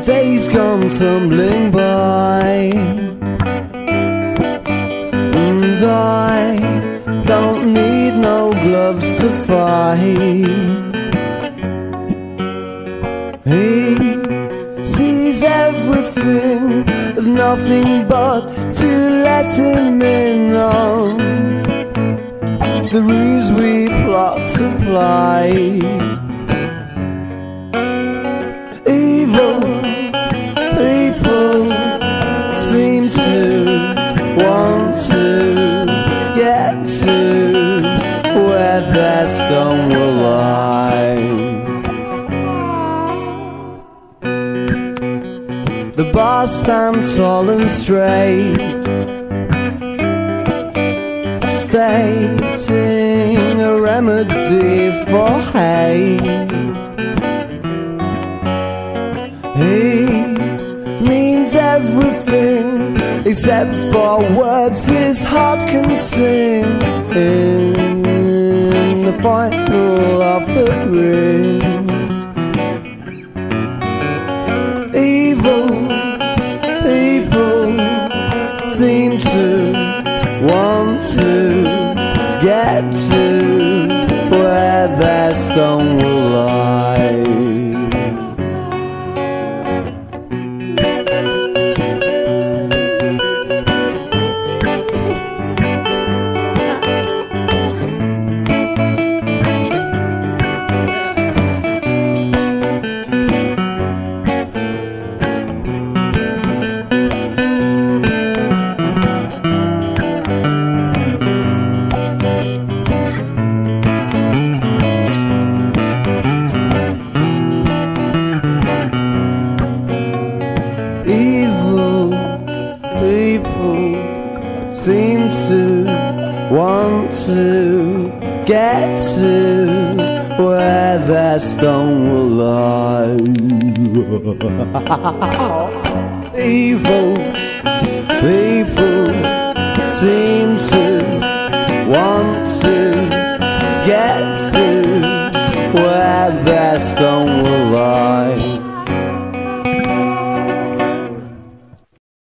days come tumbling by, and I don't need no gloves to fight. He sees everything as nothing but to let him in on the ruse we plot to apply. Evil people seem to want to get to where their stone will lie. The bars stand tall and straight, stating a remedy for hate. He means everything except for words his heart can sing in the final offering. Evil people seem to want to get to where their stone will lie. Evil people seem to want to get to where their stone will lie. Evil people seem to want to get to where their stone will lie.